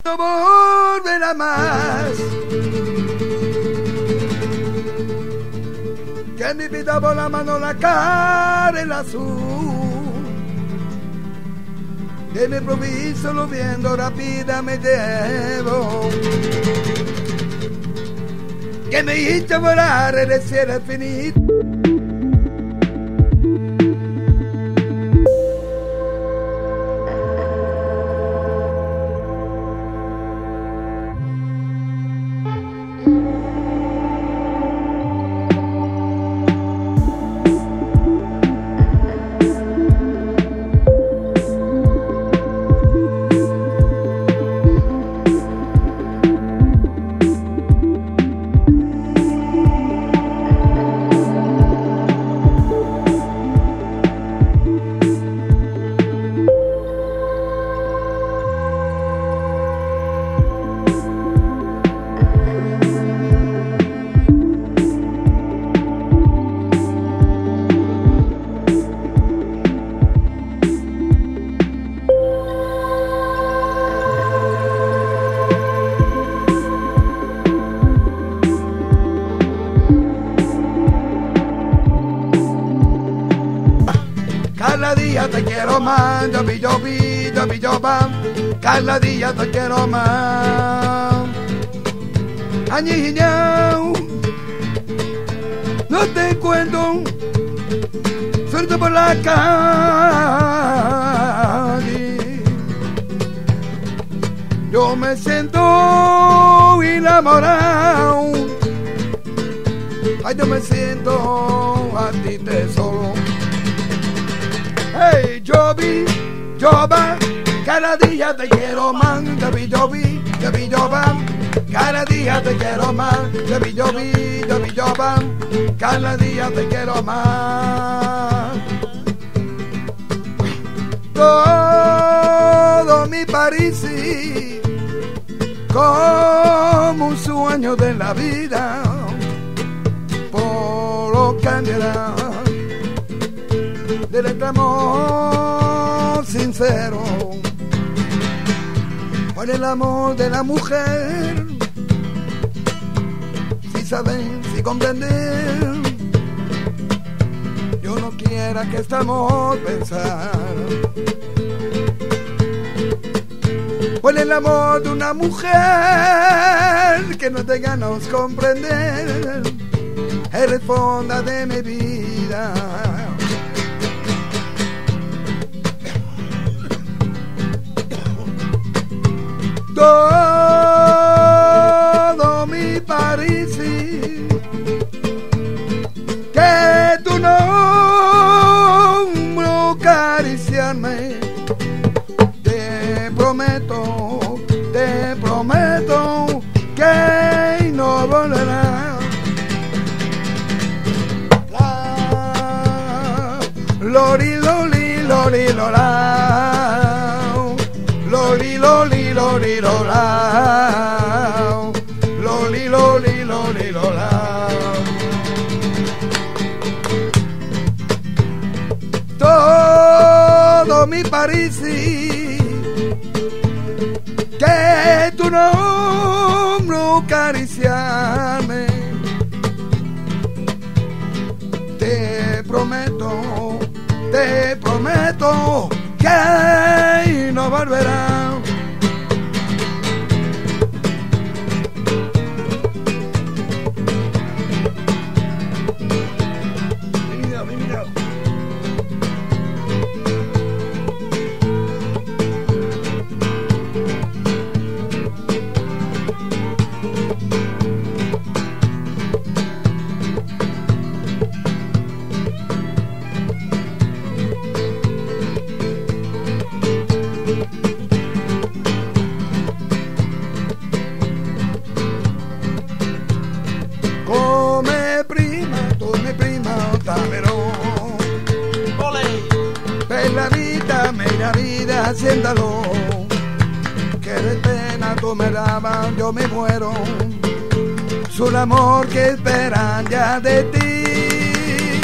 No volverá más. Que mi vida por la mano, la cara, el azul. De mi improviso lo viendo rápidamente llevo. Que me hizo volar en el cielo infinito. Cada día te quiero más, yo bam. Cada día te quiero más. Añiñao, no te encuentro, suelto por la calle. Yo me siento enamorado. Ay, yo me siento a ti tesoro. Hey, yo va, cada día te quiero más, yo va, cada día te quiero más, yo va, cada día te quiero más. Todo mi París, como un sueño de la vida, por lo cambiará. Del amor sincero, por el amor de la mujer, si saben, si comprenden, yo no quiera que este amor pensar, por el amor de una mujer que no te ganas comprender, eres fonda de mi vida. Todo mi París, que tu nombro acariciarme, te prometo que no volverá. Lori, loli, lori, lola. Loli, loli, loli, lola. Loli, loli, loli, lola. Todo mi París, que tu nombro acariciarme, te prometo que no volverá. La vida haciéndolo, que de pena tú me dabas, yo me muero, su amor que esperan ya de ti.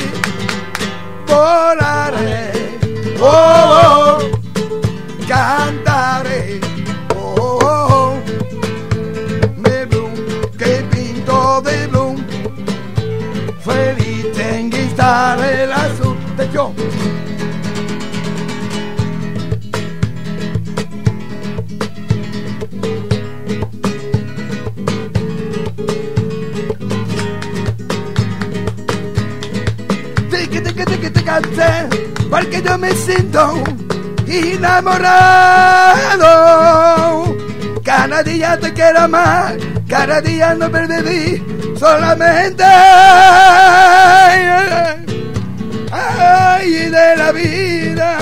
Volaré, oh, oh, cantaré, oh, oh, sale el azul de yo. Te canté porque yo me siento enamorado. Cada día te quiero más, cada día no perdí solamente ay de la vida.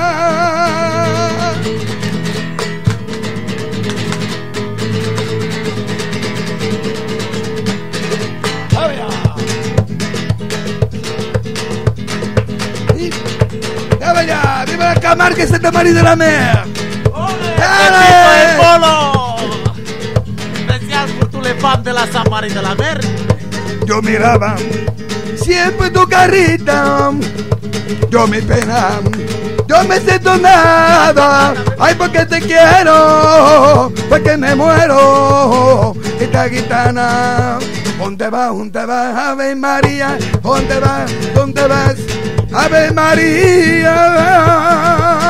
Ya, viva la Camargue y Santa María de la Mer. ¡Ole! ¡El Polo! Especial por tu fan de la Santa María de la Mer. Yo miraba siempre tu carita, yo mi pena, yo me siento nada. Ay, porque te quiero, porque me muero. Esta gitana, ¿dónde vas, Ave María? ¿Dónde vas, Ave María?